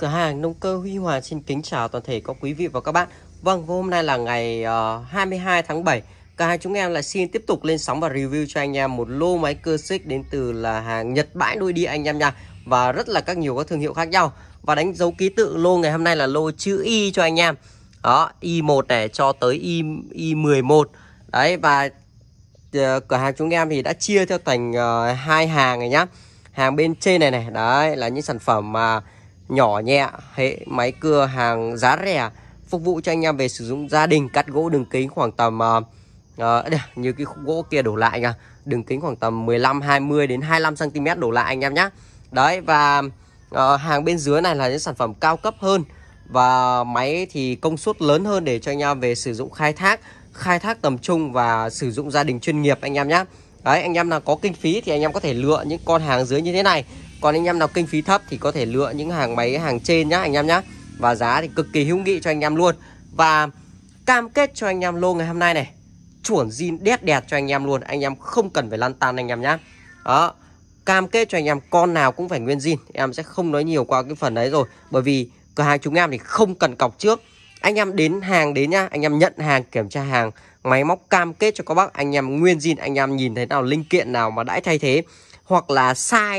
Cửa hàng nông cơ Huy Hoàng xin kính chào toàn thể các quý vị và các bạn. Vâng, hôm nay là ngày 22 tháng 7. Cả hai chúng em lại xin tiếp tục lên sóng và review cho anh em một lô máy cưa xích đến từ là hàng Nhật bãi nội địa anh em nha. Và rất là nhiều các thương hiệu khác nhau. Và đánh dấu ký tự lô ngày hôm nay là lô chữ Y cho anh em. Đó, Y1 này cho tới Y11. Đấy, và cửa hàng chúng em thì đã chia theo thành hai hàng này nhá. Hàng bên trên này đấy là những sản phẩm mà nhỏ nhẹ, hệ máy cưa hàng giá rẻ, phục vụ cho anh em về sử dụng gia đình, cắt gỗ đường kính khoảng tầm như cái khúc gỗ kia đổ lại nha, đường kính khoảng tầm 15 20 đến 25 cm đổ lại anh em nhé. Đấy, và hàng bên dưới này là những sản phẩm cao cấp hơn và máy thì công suất lớn hơn để cho anh em về sử dụng khai thác tầm trung và sử dụng gia đình chuyên nghiệp anh em nhé. Đấy, anh em nào có kinh phí thì anh em có thể lựa những con hàng dưới như thế này. Còn anh em nào kinh phí thấp thì có thể lựa những hàng máy hàng trên nhá anh em nhá. Và giá thì cực kỳ hữu nghị cho anh em luôn. Và cam kết cho anh em lô ngày hôm nay này, chuẩn zin đét đẹp cho anh em luôn. Anh em không cần phải lăn tăn anh em nhá. Đó, cam kết cho anh em con nào cũng phải nguyên zin. Em sẽ không nói nhiều qua cái phần đấy rồi. Bởi vì cửa hàng chúng em thì không cần cọc trước. Anh em đến hàng đến nhá, anh em nhận hàng, kiểm tra hàng, máy móc cam kết cho các bác anh em nguyên zin. Anh em nhìn thấy nào linh kiện nào mà đãi thay thế hoặc là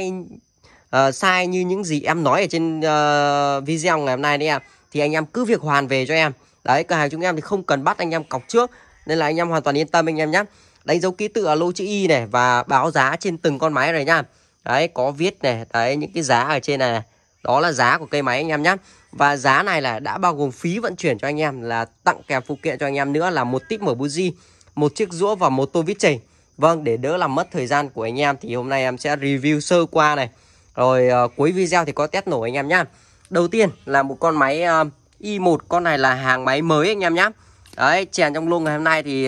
sai như những gì em nói ở trên video ngày hôm nay đấy em, thì anh em cứ việc hoàn về cho em. Đấy, cửa hàng chúng em thì không cần bắt anh em cọc trước, nên là anh em hoàn toàn yên tâm anh em nhé. Đánh dấu ký tự ở lô chữ Y này và báo giá trên từng con máy rồi nhá. Đấy, có viết này, đấy những cái giá ở trên này, đó là giá của cây máy anh em nhé. Và giá này là đã bao gồm phí vận chuyển cho anh em, là tặng kèm phụ kiện cho anh em nữa là một tip mở buji, một chiếc rũa và một tô vít chỉnh. Vâng, để đỡ làm mất thời gian của anh em thì hôm nay em sẽ review sơ qua này. Rồi cuối video thì có test nổ anh em nhá. Đầu tiên là một con máy Y1, con này là hàng máy mới anh em nhá. Đấy, chèn trong lô ngày hôm nay thì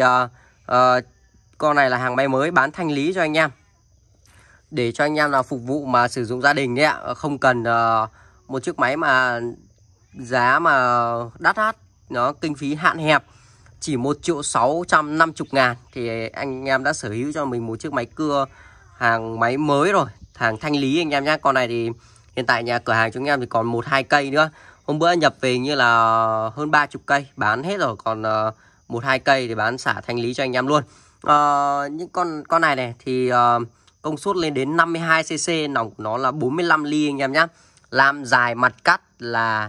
con này là hàng máy mới bán thanh lý cho anh em. Để cho anh em nào phục vụ mà sử dụng gia đình đấy ạ, không cần một chiếc máy mà giá mà đắt, nó kinh phí hạn hẹp, chỉ 1.650.000 thì anh em đã sở hữu cho mình một chiếc máy cưa hàng máy mới rồi, hàng thanh lý anh em nhé. Con này thì hiện tại nhà cửa hàng chúng em thì còn 1-2 cây nữa. Hôm bữa nhập về như là hơn 30 cây bán hết rồi, còn 1-2 cây thì bán xả thanh lý cho anh em luôn. Những con này thì công suất lên đến 52cc, nòng của nó là 45 ly anh em nhé. Lam dài mặt cắt là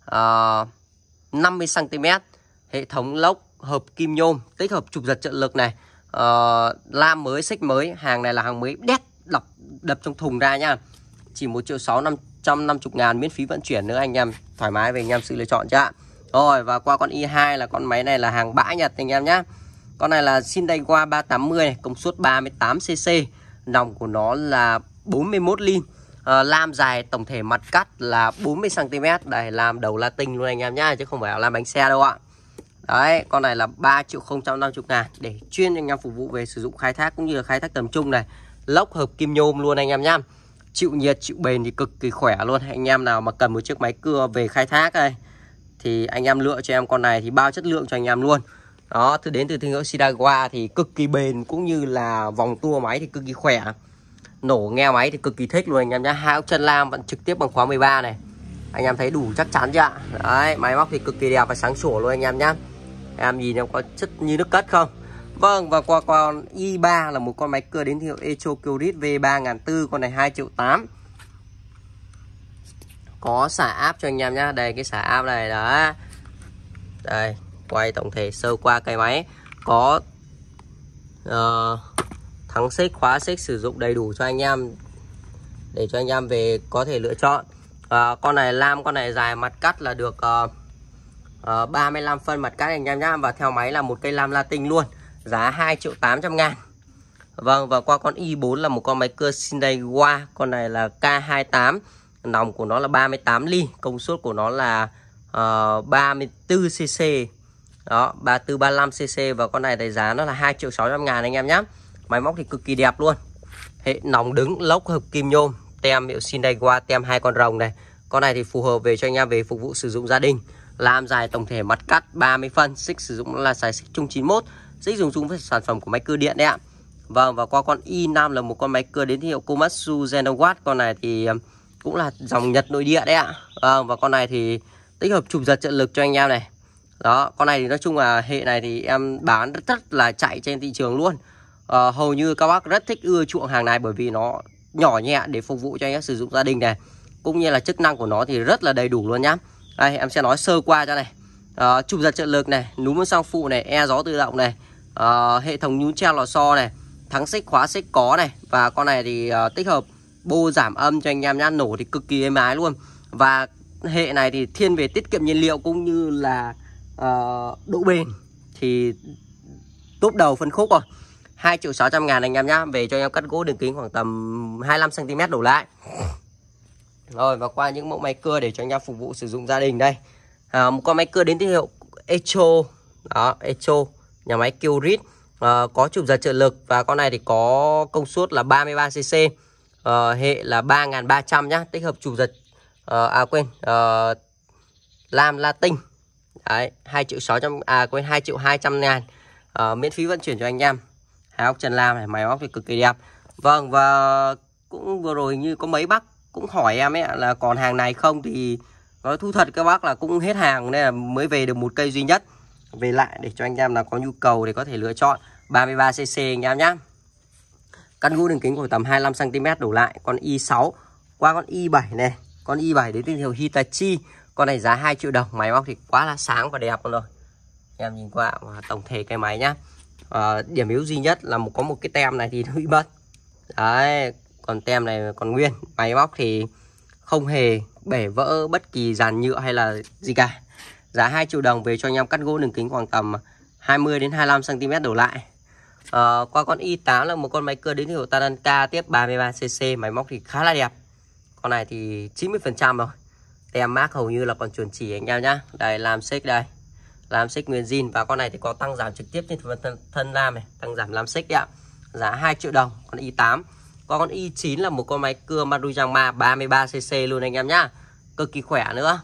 50cm, hệ thống lốc hợp kim nhôm, tích hợp trục giật trợ lực này, lam mới, xích mới. Hàng này là hàng mới đét, đập trong thùng ra nhá. Chỉ 1.650.000 miễn phí vận chuyển nữa, anh em thoải mái về anh em sự lựa chọn chứ ạ. Rồi, và qua con Y2 là con máy này là hàng bãi Nhật anh em nhá. Con này là Shindaiwa 380 này, công suất 38cc, nòng của nó là 41 ly. Lam dài tổng thể mặt cắt là 40cm. Đây, lam đầu Latin luôn anh em nhá, chứ không phải là lam bánh xe đâu ạ. Đấy, con này là 3.050.000 để chuyên anh em phục vụ về sử dụng khai thác cũng như là khai thác tầm trung này. Lốc hợp kim nhôm luôn anh em nhá. Chịu nhiệt, chịu bền thì cực kỳ khỏe luôn. Anh em nào mà cần một chiếc máy cưa về khai thác đây thì anh em lựa cho em con này thì bao chất lượng cho anh em luôn. Đó, đến từ thương hiệu Shindaiwa thì cực kỳ bền, cũng như là vòng tua máy thì cực kỳ khỏe. Nổ nghe máy thì cực kỳ thích luôn anh em nhá. Hai ốc chân lam vẫn trực tiếp bằng khóa 13 này. Anh em thấy đủ chắc chắn chưa ạ? Đấy, máy móc thì cực kỳ đẹp và sáng sủa luôn anh em nhá. Em nhìn em có chất như nước cất không? Vâng, và qua con Y3 là một con máy cưa đến hiệu Echo Kyrit V3400, con này 2.800.000. Có xả áp cho anh em nhá. Đây cái xả áp này đó. Đây, quay tổng thể sơ qua cây máy. Có thắng xích, khóa xích sử dụng đầy đủ cho anh em để cho anh em về có thể lựa chọn. Con này lam, con này dài mặt cắt là được 35 phân mặt cắt anh em nhá. Và theo máy là một cây lam Latin luôn, giá 2.800.000. Vâng, và qua con Y4 là một con máy cưa Shindaiwa, con này là K28, nòng của nó là 38 ly, công suất của nó là 34cc. Đó, 34-35cc. Và con này thì giá nó là 2.600.000 anh em nhé. Máy móc thì cực kỳ đẹp luôn. Hệ nòng đứng, lốc hợp kim nhôm, tem hiệu Shindaiwa, tem 2 con rồng này. Con này thì phù hợp về cho anh em về phục vụ sử dụng gia đình. Lam dài tổng thể mặt cắt 30 phân, xích sử dụng là xài xích chung 91, xích dùng chung với sản phẩm của máy cưa điện đấy ạ. Vâng, và qua con Y5 là một con máy cưa đến hiệu Komatsu Genowatt. Con này thì cũng là dòng Nhật nội địa đấy ạ. Và con này thì tích hợp chụp giật trợ lực cho anh em này. Đó, con này thì nói chung là hệ này thì em bán rất là chạy trên thị trường luôn. Hầu như các bác rất thích ưa chuộng hàng này bởi vì nó nhỏ nhẹ để phục vụ cho anh em sử dụng gia đình này, cũng như là chức năng của nó thì rất là đầy đủ luôn nhá. Đây em sẽ nói sơ qua cho này. Chụp giật trợ lực này, núm sang phụ này, gió tự động này, hệ thống nhún treo lò xo này, thắng xích khóa xích có này, và con này thì tích hợp bô giảm âm cho anh em nhá, nổ thì cực kỳ êm ái luôn. Và hệ này thì thiên về tiết kiệm nhiên liệu cũng như là độ bền thì top đầu phân khúc rồi. 2.600.000 anh em nhá, về cho em cắt gỗ đường kính khoảng tầm 25 cm đổ lại. Rồi, và qua những mẫu máy cưa để cho anh em phục vụ sử dụng gia đình đây. Một con máy cưa đến từ hiệu Echo. Đó, Echo, nhà máy Kyorit, có chụp giật trợ lực, và con này thì có công suất là 33cc, hệ là 3300 nhá, tích hợp chụp giật lam Latin. Đấy, 2.200.000, miễn phí vận chuyển cho anh em. Hai ốc chân lam này, máy móc thì cực kỳ đẹp. Vâng, và cũng vừa rồi như có mấy bác cũng hỏi em ấy là còn hàng này không, thì nói thú thật các bác là cũng hết hàng nên là mới về được một cây duy nhất. Về lại để cho anh em là có nhu cầu thì có thể lựa chọn. 33cc anh em nhá. Căn gỗ đường kính khoảng tầm 25 cm đổ lại. Con i6 qua con i7 này, con i7 đến từ hiệu Hitachi. Con này giá 2 triệu đồng, máy móc thì quá là sáng và đẹp luôn rồi. Em nhìn qua tổng thể cái máy nhá. Điểm yếu duy nhất là có một cái tem này thì nó bị mất. Đấy, còn tem này còn nguyên. Máy móc thì không hề bể vỡ bất kỳ dàn nhựa hay là gì cả. Giá 2 triệu đồng, về cho anh em cắt gỗ đường kính khoảng tầm 20 đến 25 cm đổ lại. Qua con i8 là một con máy cưa đến từ hiệu Tadanka, tiếp 33cc, máy móc thì khá là đẹp. Con này thì 90% rồi. Tem mác hầu như là còn chuẩn chỉ anh em nhá. Đây, làm xích đây, làm xích nguyên zin, và con này thì có tăng giảm trực tiếp trên thân lam này, tăng giảm làm xích đấy ạ. Giá 2 triệu đồng, con i8. Còn con i9 là một con máy cưa Maruyama 33cc luôn anh em nhá, cực kỳ khỏe nữa.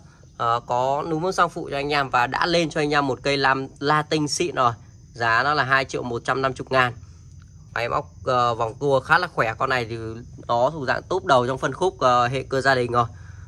Có núm sang phụ cho anh em và đã lên cho anh em một cây lam Latin xịn rồi. Giá nó là 2.150.000. Máy móc vòng tua khá là khỏe. Con này thì nó thuộc dạng top đầu trong phân khúc hệ cưa gia đình rồi.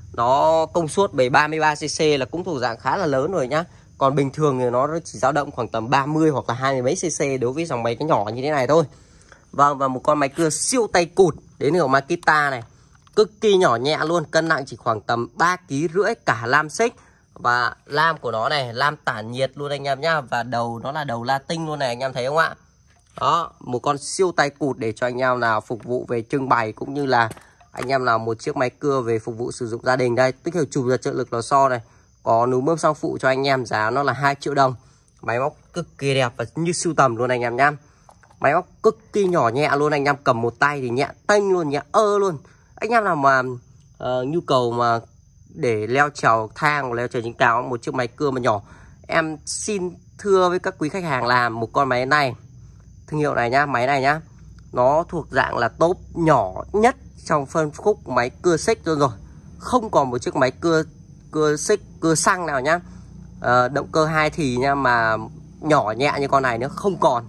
Nó công suất 33cc là cũng thuộc dạng khá là lớn rồi nhá. Còn bình thường thì nó chỉ dao động khoảng tầm 30 hoặc là 20 mấy cc đối với dòng máy cái nhỏ như thế này thôi. Vâng, và một con máy cưa siêu tay cụt đến hiệu Makita này, cực kỳ nhỏ nhẹ luôn, cân nặng chỉ khoảng tầm 3,5 kg, cả lam xích. Và lam của nó này, lam tản nhiệt luôn anh em nhá. Và đầu nó là đầu Latin luôn này, anh em thấy không ạ? Đó, một con siêu tay cụt để cho anh em nào phục vụ về trưng bày, cũng như là anh em nào một chiếc máy cưa về phục vụ sử dụng gia đình. Đây, tích hợp chụp giật trợ lực lò xo này, có núm bơm sang phụ cho anh em, giá nó là 2 triệu đồng. Máy móc cực kỳ đẹp và như sưu tầm luôn anh em nhá. Máy móc cực kỳ nhỏ nhẹ luôn, anh em cầm một tay thì nhẹ tênh luôn, nhẹ luôn. Anh em nào mà nhu cầu mà để leo trèo thang, leo trèo trên cao một chiếc máy cưa mà nhỏ, em xin thưa với các quý khách hàng là một con máy này, thương hiệu này nhá, máy này nhá, nó thuộc dạng là top nhỏ nhất trong phân khúc máy cưa xích luôn rồi. Không còn một chiếc máy cưa xích, cưa xăng nào nhá, động cơ 2 thì nha, mà nhỏ nhẹ như con này nữa không còn.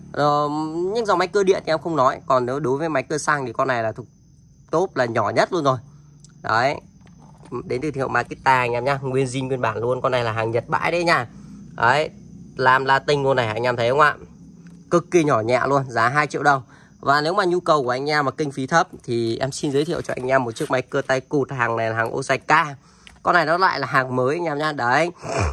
Nhưng dòng máy cưa điện thì em không nói. Còn nếu đối với máy cưa xăng thì con này là thuộc top là nhỏ nhất luôn rồi. Đấy, đến từ thương hiệu Makita anh em nhá, nguyên zin nguyên bản luôn. Con này là hàng Nhật bãi đấy nha. Đấy, làm Latin luôn này, anh em thấy không ạ? Cực kỳ nhỏ nhẹ luôn, giá 2 triệu đồng. Và nếu mà nhu cầu của anh em mà kinh phí thấp thì em xin giới thiệu cho anh em một chiếc máy cưa tay cụt. Hàng này là hàng Osaka. Con này nó lại là hàng mới anh em nhá. Đấy,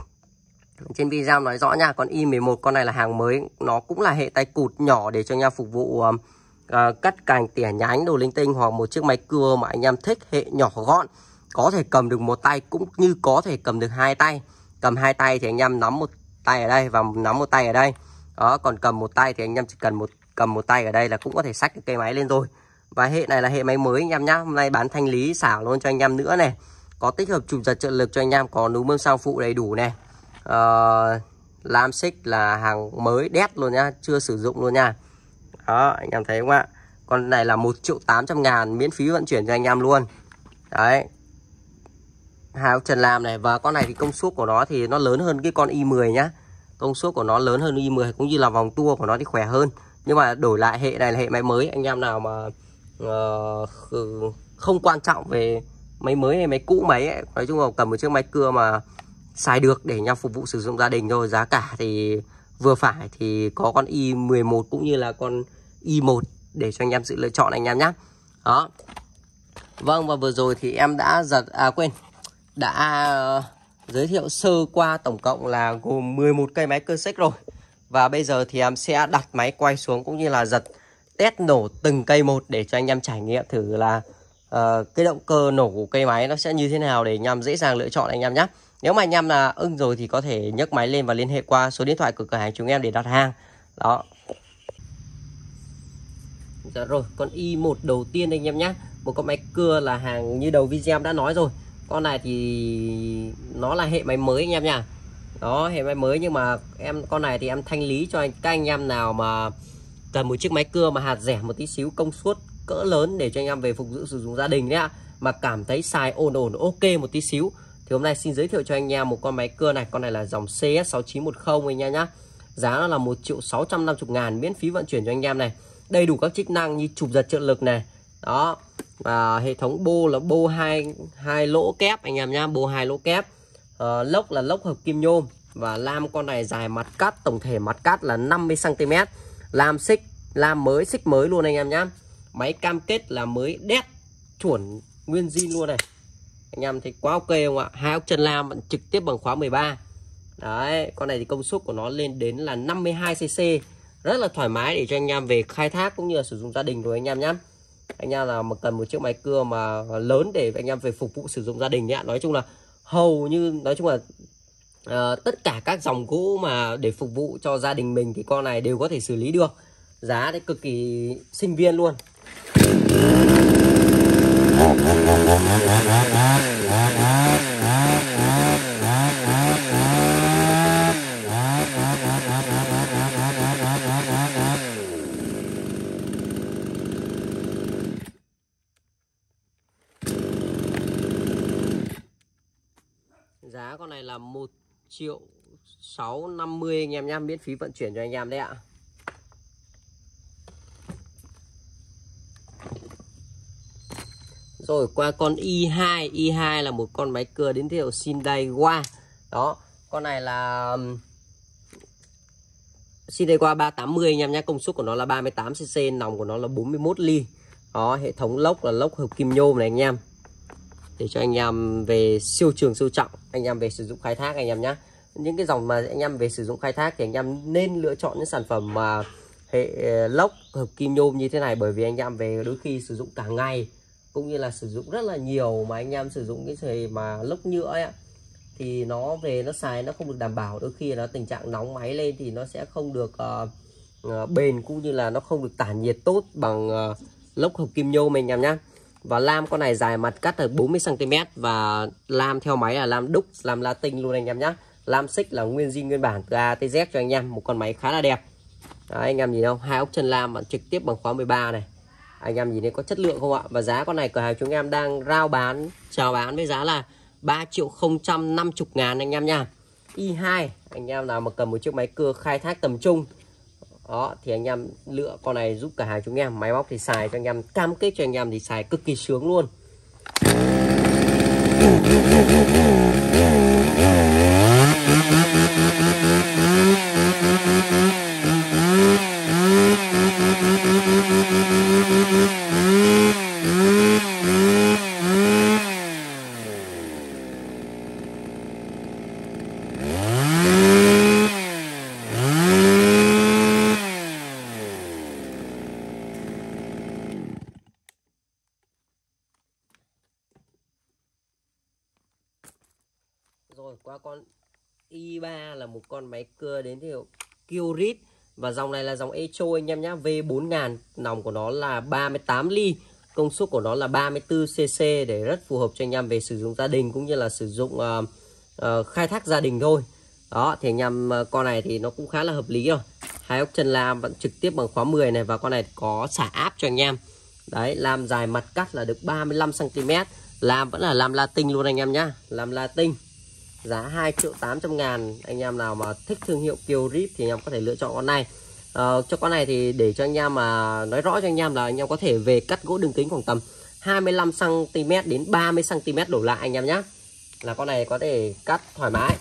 trên video nói rõ nha. Con i11 con này là hàng mới, nó cũng là hệ tay cụt nhỏ để cho anh em phục vụ cắt cành, tỉa nhánh đồ linh tinh, hoặc một chiếc máy cưa mà anh em thích hệ nhỏ gọn, có thể cầm được một tay cũng như có thể cầm được hai tay. Cầm hai tay thì anh em nắm một tay ở đây và nắm một tay ở đây. Đó, còn cầm một tay thì anh em chỉ cần cầm một tay ở đây là cũng có thể xách cái cây máy lên rồi. Và hệ này là hệ máy mới anh em nhá. Hôm nay bán thanh lý xả luôn cho anh em nữa này. Có tích hợp chụp giật trợ lực cho anh em, có núm bơm sang phụ đầy đủ này. Lam xích là hàng mới đét luôn nhá, chưa sử dụng luôn nha. Đó, anh em thấy không ạ? Con này là 1.800.000, miễn phí vận chuyển cho anh em luôn. Đấy, hai ốc chân lam này. Và con này thì công suất của nó thì nó lớn hơn cái con i10 nhá. Công suất của nó lớn hơn i10, cũng như là vòng tua của nó thì khỏe hơn. Nhưng mà đổi lại hệ này là hệ máy mới. Anh em nào mà không quan trọng về máy mới hay máy cũ máy ấy. Nói chung là cầm một chiếc máy cưa mà xài được để nhau phục vụ sử dụng gia đình thôi. Giá cả thì vừa phải, thì có con i11 cũng như là con i1 để cho anh em sự lựa chọn anh em nhé. Đó. Vâng, và vừa rồi thì em đã đã giới thiệu sơ qua tổng cộng là gồm 11 cây máy cưa xích rồi. Và bây giờ thì em sẽ đặt máy quay xuống cũng như là giật test nổ từng cây một để cho anh em trải nghiệm thử là cái động cơ nổ của cây máy nó sẽ như thế nào để anh em dễ dàng lựa chọn anh em nhé. Nếu mà anh em là ưng rồi thì có thể nhấc máy lên và liên hệ qua số điện thoại của cửa hàng chúng em để đặt hàng. Đó. Dạ rồi, con i1 đầu tiên anh em nhé. Một con máy cưa là hàng như đầu video em đã nói rồi. Con này thì nó là hệ máy mới anh em nha. Đó, hệ máy mới nhưng mà con này thì em thanh lý cho các anh em nào mà cần một chiếc máy cưa mà hạt rẻ một tí xíu, công suất cỡ lớn để cho anh em về phục vụ sử dụng gia đình đấy ạ. Mà cảm thấy xài ổn ok một tí xíu thì hôm nay xin giới thiệu cho anh em một con máy cưa này. Con này là dòng CS6910 anh em nhá. Giá nó là 1.650.000, miễn phí vận chuyển cho anh em này. Đầy đủ các chức năng như chụp giật trợ lực này. Đó. Và hệ thống bô là bô hai lỗ kép anh em nhá, bô 2 lỗ kép. Lốc là lốc hợp kim nhôm. Và lam con này dài mặt cắt, tổng thể mặt cắt là 50 cm. Lam xích, lam mới, xích mới luôn anh em nhá. Máy cam kết là mới đét chuẩn nguyên zin luôn này. Anh em thấy quá ok không ạ? 2 ốc chân lam vẫn trực tiếp bằng khóa 13. Đấy, con này thì công suất của nó lên đến là 52cc. Rất là thoải mái để cho anh em về khai thác cũng như là sử dụng gia đình rồi anh em nhé. Anh em nào mà cần một chiếc máy cưa mà lớn để anh em về phục vụ sử dụng gia đình nhé. Nói chung là tất cả các dòng gỗ mà để phục vụ cho gia đình mình thì con này đều có thể xử lý được. Giá thì cực kỳ sinh viên luôn. Giá con này là 1.650.000 anh em nhé, miễn phí vận chuyển cho anh em đấy ạ. Rồi qua con i2 là một con máy cưa đến từ hiệu Hyundai Wa. Đó, con này là Hyundai Wa 380 anh em nhé, công suất của nó là 38cc, nòng của nó là 41 ly. Đó, hệ thống lốc là lốc hợp kim nhôm này anh em. Để cho anh em về siêu trường siêu trọng, anh em về sử dụng khai thác anh em nhé. Những cái dòng mà anh em về sử dụng khai thác thì anh em nên lựa chọn những sản phẩm mà hệ lốc hợp kim nhôm như thế này, bởi vì anh em về đôi khi sử dụng cả ngày cũng như là sử dụng rất là nhiều, mà anh em sử dụng cái thời mà lốc nhựa ấy ạ, thì nó về nó xài nó không được đảm bảo, đôi khi nó tình trạng nóng máy lên thì nó sẽ không được bền cũng như là nó không được tản nhiệt tốt bằng lốc hợp kim nhôm anh em nhé. Và lam con này dài mặt cắt là 40 cm và lam theo máy là lam đúc, lam latin luôn anh em nhé. Lam xích là nguyên zin nguyên bản từ A tới Z cho anh em, một con máy khá là đẹp. Đấy, anh em nhìn không, 2 ốc chân lam trực tiếp bằng khóa 13 này. Anh em nhìn thấy có chất lượng không ạ? Và giá con này cửa hàng chúng em đang chào bán với giá là 3.050.000 anh em nha. i2, anh em nào mà cần một chiếc máy cưa khai thác tầm trung đó thì anh em lựa con này giúp cả hàng chúng em. Máy móc thì xài cho anh em, cam kết cho anh em thì xài cực kỳ sướng luôn. Rồi qua con i3 là một con máy cưa đến từ hiệu Kyorit. Và dòng này là dòng Echo anh em nhé, V4000, nòng của nó là 38 ly, công suất của nó là 34cc, để rất phù hợp cho anh em về sử dụng gia đình cũng như là sử dụng khai thác gia đình thôi. Đó thì anh em con này thì nó cũng khá là hợp lý rồi. 2 ốc chân lam vẫn trực tiếp bằng khóa 10 này, và con này có xả áp cho anh em. Đấy, lam dài mặt cắt là được 35 cm, lam vẫn là lam latin luôn anh em nhá, lam latin. Giá 2.800.000. Anh em nào mà thích thương hiệu Kyorit thì anh em có thể lựa chọn con này. Cho con này thì để cho anh em mà nói rõ cho anh em là anh em có thể về cắt gỗ đường kính khoảng tầm 25 cm đến 30 cm đổ lại anh em nhé. Là con này có thể cắt thoải mái.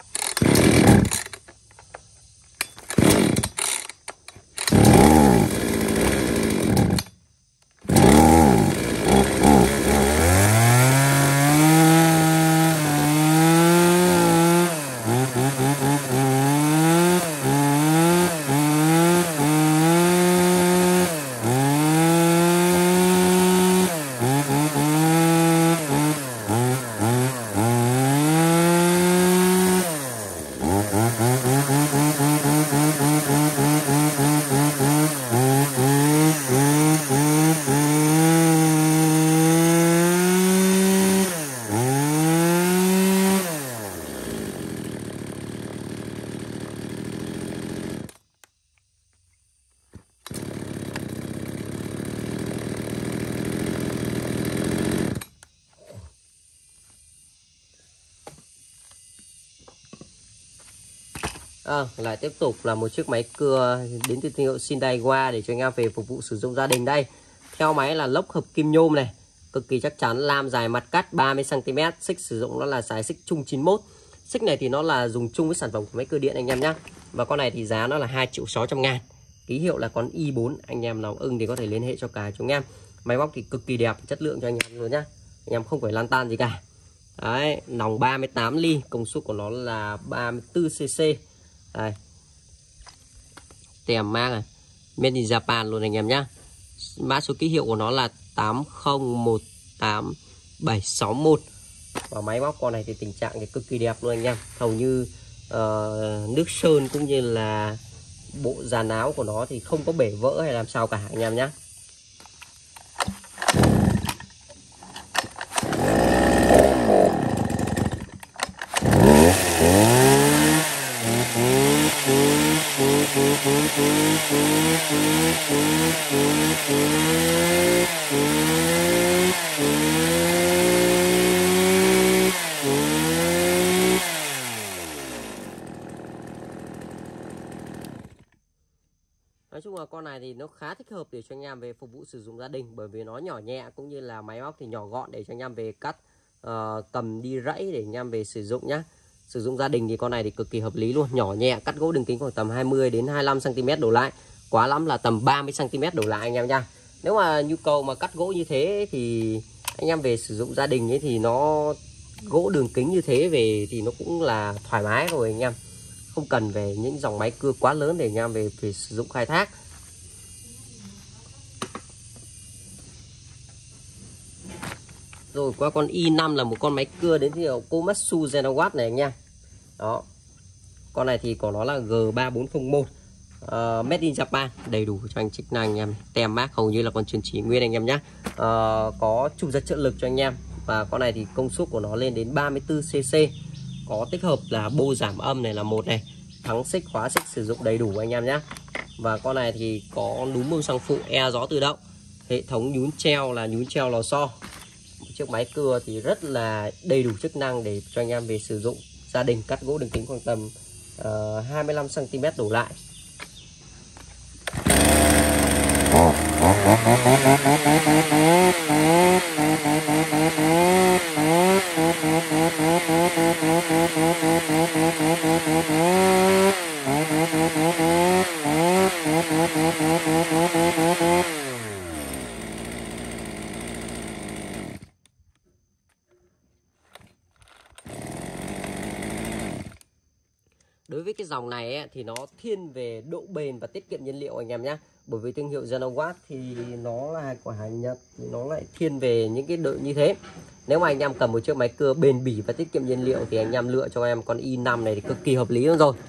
Lại tiếp tục là một chiếc máy cưa đến từ thương hiệu Sindaiwa để cho anh em về phục vụ sử dụng gia đình đây. Theo máy là lốc hợp kim nhôm này, cực kỳ chắc chắn, lam dài mặt cắt 30 cm, xích sử dụng nó là xài xích chung 91. Xích này thì nó là dùng chung với sản phẩm của máy cưa điện anh em nhé. Và con này thì giá nó là 2.600.000. Ký hiệu là con i4, anh em nào ưng thì có thể liên hệ cho cả chúng em. Máy móc thì cực kỳ đẹp, chất lượng cho anh em luôn nhá. Anh em không phải lăn tan gì cả. Đấy, nòng 38 ly, công suất của nó là 34 cc. Đây. Tem mác này, made in Japan luôn anh em nhá. Mã số ký hiệu của nó là 8018761. Và máy móc con này thì tình trạng thì cực kỳ đẹp luôn anh em. Hầu như nước sơn cũng như là bộ dàn áo của nó thì không có bể vỡ hay làm sao cả anh em nhé. Nói chung là con này thì nó khá thích hợp để cho anh em về phục vụ sử dụng gia đình, bởi vì nó nhỏ nhẹ cũng như là máy móc thì nhỏ gọn để cho anh em về cắt cầm đi rẫy để anh em về sử dụng nhá. Sử dụng gia đình thì con này thì cực kỳ hợp lý luôn, nhỏ nhẹ, cắt gỗ đường kính khoảng tầm 20 đến 25 cm đổ lại, quá lắm là tầm 30 cm đổ lại anh em nha. Nếu mà nhu cầu mà cắt gỗ như thế thì anh em về sử dụng gia đình ấy thì nó gỗ đường kính như thế về thì nó cũng là thoải mái rồi anh em. Không cần về những dòng máy cưa quá lớn để anh em về sử dụng khai thác. Rồi qua con i5 là một con máy cưa đến từ Komatsu Genawatt này anh em. Đó. Con này thì của nó là G3401, made in Japan, đầy đủ cho anh chức năng anh em. Tem mác hầu như là còn truyền chỉ nguyên anh em nhé. Có trục giật trợ lực cho anh em. Và con này thì công suất của nó lên đến 34 cc. Có tích hợp là bô giảm âm này là một này, thắng xích, khóa xích sử dụng đầy đủ anh em nhé. Và con này thì có núm bơm xăng phụ e gió tự động, hệ thống nhún treo là nhún treo lò xo. Chiếc máy cưa thì rất là đầy đủ chức năng để cho anh em về sử dụng gia đình, cắt gỗ đường kính khoảng tầm 25 cm đổ lại. Đối với cái dòng này ấy, thì nó thiên về độ bền và tiết kiệm nhiên liệu anh em nhé. Bởi vì thương hiệu Genawatt thì nó là của hàng Nhật thì nó lại thiên về những cái độ như thế. Nếu mà anh em cầm một chiếc máy cưa bền bỉ và tiết kiệm nhiên liệu thì anh em lựa cho em con i5 này thì cực kỳ hợp lý luôn rồi.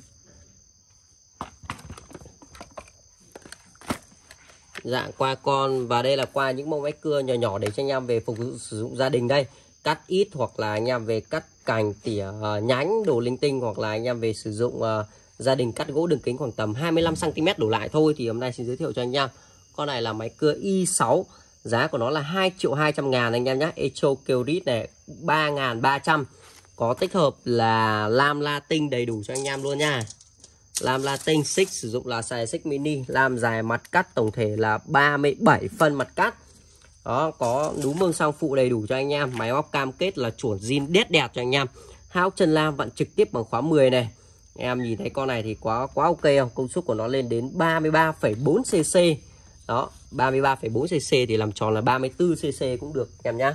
Dạ, qua con và đây là qua những mẫu máy cưa nhỏ nhỏ để cho anh em về phục vụ sử dụng gia đình đây. Cắt ít hoặc là anh em về cắt cành tỉa nhánh đồ linh tinh, hoặc là anh em về sử dụng gia đình cắt gỗ đường kính khoảng tầm 25 cm đổ lại thôi, thì hôm nay xin giới thiệu cho anh em. Con này là máy cưa i6, giá của nó là 2.200.000 anh em nhé. Echo Keorit này 3.300, có tích hợp là lam latin đầy đủ cho anh em luôn nha. Lam latin, xích sử dụng là xài xích mini, lam dài mặt cắt tổng thể là 37 phân mặt cắt. Đó, có núm mương sang phụ đầy đủ cho anh em. Máy móc cam kết là chuẩn zin đét đẹp cho anh em. Hai ốc chân lam vặn trực tiếp bằng khóa 10 này. Em nhìn thấy con này thì quá ok không? Công suất của nó lên đến 33,4 cc. Đó, 33,4 cc thì làm tròn là 34 cc cũng được em nhá.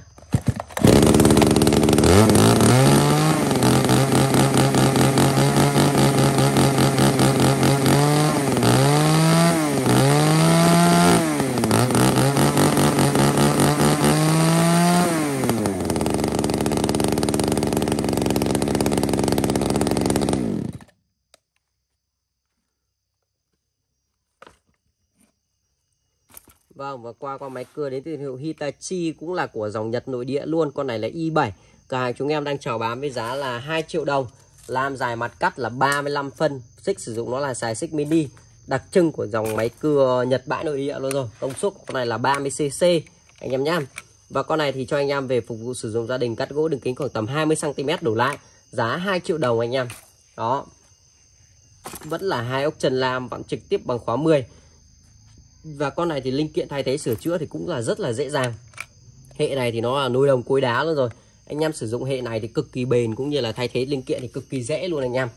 Vâng, và qua con máy cưa đến từ hiệu Hitachi cũng là của dòng Nhật nội địa luôn. Con này là i7. Cả hai chúng em đang chào bán với giá là 2 triệu đồng. Lam dài mặt cắt là 35 phân. Xích sử dụng nó là xài xích mini. Đặc trưng của dòng máy cưa Nhật bãi nội địa luôn rồi. Công suất con này là 30cc anh em nhá. Và con này thì cho anh em về phục vụ sử dụng gia đình, cắt gỗ đường kính khoảng tầm 20 cm đổ lại. Giá 2 triệu đồng anh em. Đó. Vẫn là hai ốc chân lam vặn trực tiếp bằng khóa 10. Và con này thì linh kiện thay thế sửa chữa thì cũng là rất là dễ dàng. Hệ này thì nó là nồi đồng cối đá luôn rồi. Anh em sử dụng hệ này thì cực kỳ bền, cũng như là thay thế linh kiện thì cực kỳ dễ luôn anh em.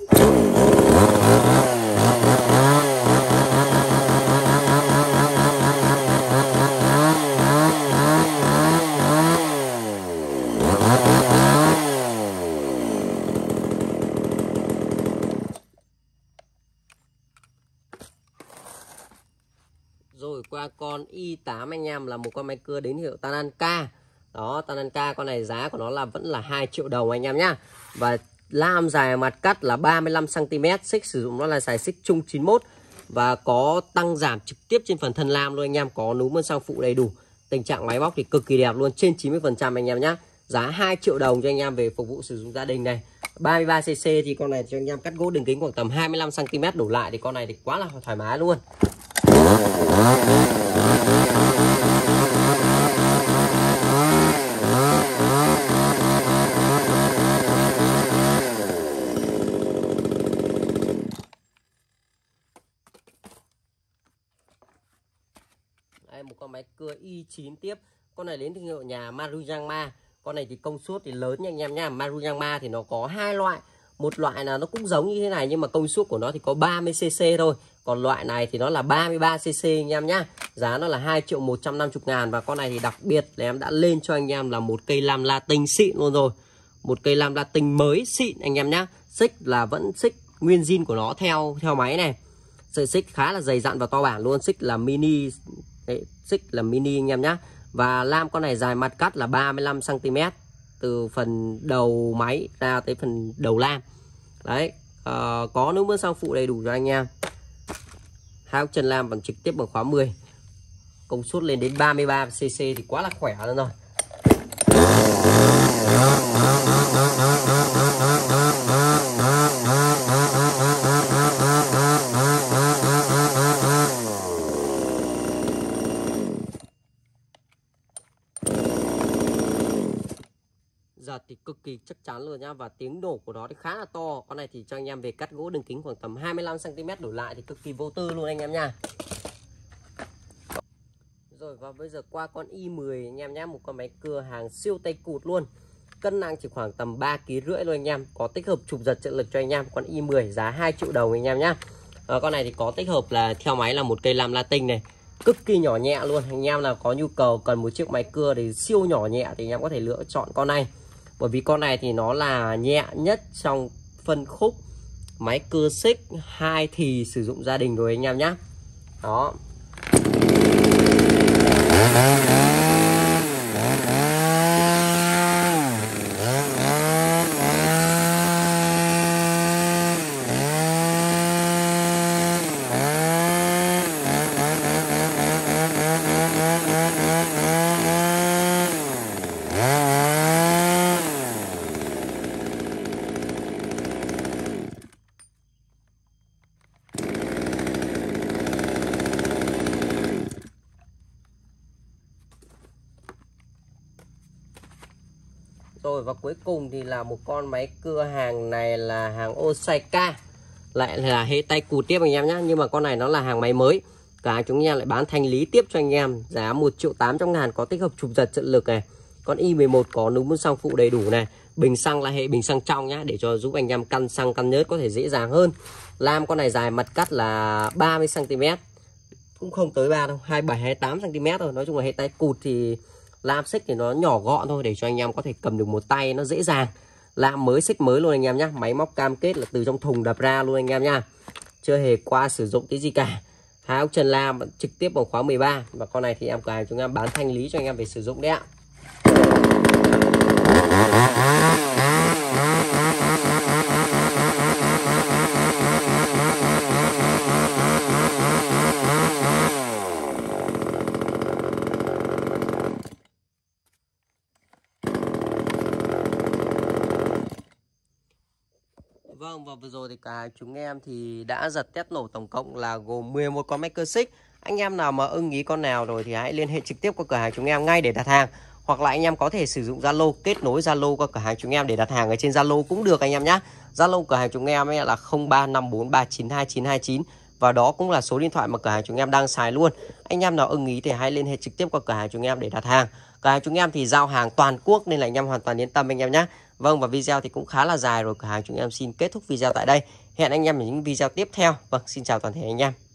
Rồi qua con i8 anh em là một con máy cưa đến hiệu Tananka. Đó, Tananka con này giá của nó là vẫn là 2 triệu đồng anh em nhá. Và lam dài mặt cắt là 35 cm, xích sử dụng nó là xài xích chung 91 và có tăng giảm trực tiếp trên phần thân lam luôn anh em, có núm mương sang phụ đầy đủ. Tình trạng máy móc thì cực kỳ đẹp luôn, trên 90% anh em nhá. Giá 2 triệu đồng cho anh em về phục vụ sử dụng gia đình này. 33cc thì con này cho anh em cắt gỗ đường kính khoảng tầm 25 cm đổ lại thì con này thì quá là thoải mái luôn. Đây, một con máy cưa i9 tiếp. Con này đến từ hiệu nhà Maruyama. Con này thì công suất thì lớn nha anh em nha. Maruyama thì nó có hai loại. Một loại là nó cũng giống như thế này nhưng mà công suất của nó thì có 30cc thôi. Còn loại này thì nó là 33cc anh em nhá. Giá nó là 2.150.000. Và con này thì đặc biệt là em đã lên cho anh em là một cây lam latin xịn luôn rồi. Một cây lam latin mới xịn anh em nhá. Xích là vẫn xích nguyên zin của nó theo máy này. Sợi xích khá là dày dặn và to bản luôn. Xích là mini. Đấy, xích là mini anh em nhá. Và lam con này dài mặt cắt là 35 cm từ phần đầu máy ra tới phần đầu lam. Đấy, có núm mương sang phụ đầy đủ cho anh em. Hai ốc chân lam bằng trực tiếp bằng khóa 10. Công suất lên đến 33cc thì quá là khỏe luôn rồi. Giật thì cực kỳ chắc chắn luôn nhá. Và tiếng nổ của nó thì khá là to. Con này thì cho anh em về cắt gỗ đường kính khoảng tầm 25 cm đổ lại thì cực kỳ vô tư luôn anh em nha. Rồi và bây giờ qua con i10 anh em nhé. Một con máy cưa hàng siêu tay cụt luôn. Cân nặng chỉ khoảng tầm 3,5 kg luôn anh em. Có tích hợp chụp giật trợ lực cho anh em. Con i10 giá 2 triệu đồng anh em nhé. Con này thì có tích hợp là theo máy là một cây lam latin này. Cực kỳ nhỏ nhẹ luôn. Anh em nào có nhu cầu cần một chiếc máy cưa thì siêu nhỏ nhẹ thì anh em có thể lựa chọn con này. Bởi vì con này thì nó là nhẹ nhất trong phân khúc máy cưa xích 2 thì sử dụng gia đình rồi anh em nhé. Đó. Rồi và cuối cùng thì là một con máy cưa hàng này là hàng Osaka. Lại là hệ tay cụt tiếp anh em nhé. Nhưng mà con này nó là hàng máy mới. Cả hai chúng em lại bán thanh lý tiếp cho anh em giá 1.800.000, có tích hợp chụp giật trợ lực này. Con i11 có núm bơm xăng phụ đầy đủ này. Bình xăng là hệ bình xăng trong nhá, để cho giúp anh em căn xăng căn nhớt có thể dễ dàng hơn. Lam con này dài mặt cắt là 30 cm, cũng không tới 3 đâu, 27 28 cm thôi. Nói chung là hệ tay cụt thì lam xích thì nó nhỏ gọn thôi, để cho anh em có thể cầm được một tay nó dễ dàng. Lam mới xích mới luôn anh em nhá, máy móc cam kết là từ trong thùng đập ra luôn anh em nhá, chưa hề qua sử dụng cái gì cả. Hai ốc chân lam trực tiếp bằng khóa 13, và con này thì em cửa hàng chúng em bán thanh lý cho anh em về sử dụng đấy ạ. Vâng, và vừa rồi thì cả chúng em thì đã giật test nổ tổng cộng là gồm 11 con máy cơ xích. Anh em nào mà ưng ý con nào rồi thì hãy liên hệ trực tiếp qua cửa hàng chúng em ngay để đặt hàng. Hoặc là anh em có thể sử dụng Zalo, kết nối Zalo qua cửa hàng chúng em để đặt hàng ở trên Zalo cũng được anh em nhé. Zalo cửa hàng chúng em ấy là 0354392929, và đó cũng là số điện thoại mà cửa hàng chúng em đang xài luôn. Anh em nào ưng ý thì hãy liên hệ trực tiếp qua cửa hàng chúng em để đặt hàng. Cửa hàng chúng em thì giao hàng toàn quốc nên là anh em hoàn toàn yên tâm anh em nhé. Vâng, và video thì cũng khá là dài rồi, cửa hàng chúng em xin kết thúc video tại đây. Hẹn anh em ở những video tiếp theo. Vâng, xin chào toàn thể anh em.